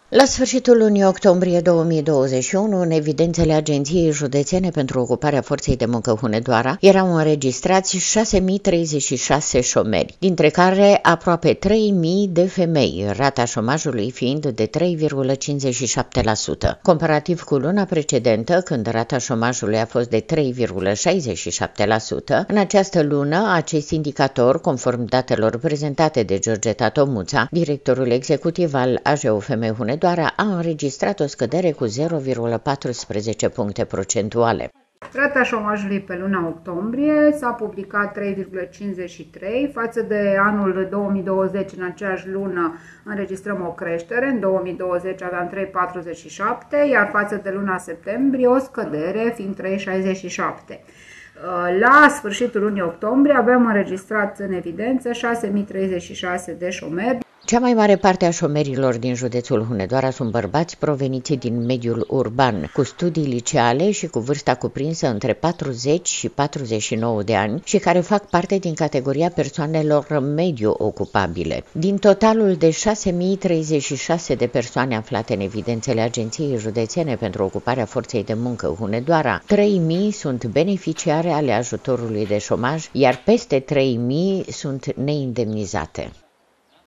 La sfârșitul lunii octombrie 2021, în evidențele Agenției Județene pentru Ocuparea Forței de Muncă Hunedoara, erau înregistrați 6.036 șomeri, dintre care aproape 3.000 de femei, rata șomajului fiind de 3,57%. Comparativ cu luna precedentă, când rata șomajului a fost de 3,67%, în această lună, acest indicator, conform datelor prezentate de Georgeta Tomuța, directorul executiv al AJUFM Hunedoara, a înregistrat o scădere cu 0,14 puncte procentuale. Rata șomajului pe luna octombrie s-a publicat 3,53, față de anul 2020 în aceeași lună înregistrăm o creștere, în 2020 aveam 3,47, iar față de luna septembrie o scădere fiind 3,67. La sfârșitul lunii octombrie avem înregistrat în evidență 6.036 de șomeri. Cea mai mare parte a șomerilor din județul Hunedoara sunt bărbați proveniți din mediul urban, cu studii liceale și cu vârsta cuprinsă între 40 și 49 de ani și care fac parte din categoria persoanelor mediu ocupabile. Din totalul de 6.036 de persoane aflate în evidențele Agenției Județene pentru Ocuparea Forței de Muncă Hunedoara, 3.000 sunt beneficiare ale ajutorului de șomaj, iar peste 3.000 sunt neindemnizate.